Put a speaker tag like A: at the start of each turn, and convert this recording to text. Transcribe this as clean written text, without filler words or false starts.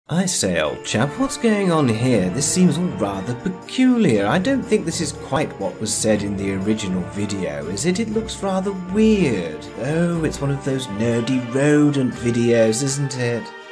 A: I say, old chap, what's going on here? This seems all rather peculiar. I don't think this is quite what was said in the original video, is it? It looks rather weird. Oh, it's one of those nerdy rodent videos, isn't it?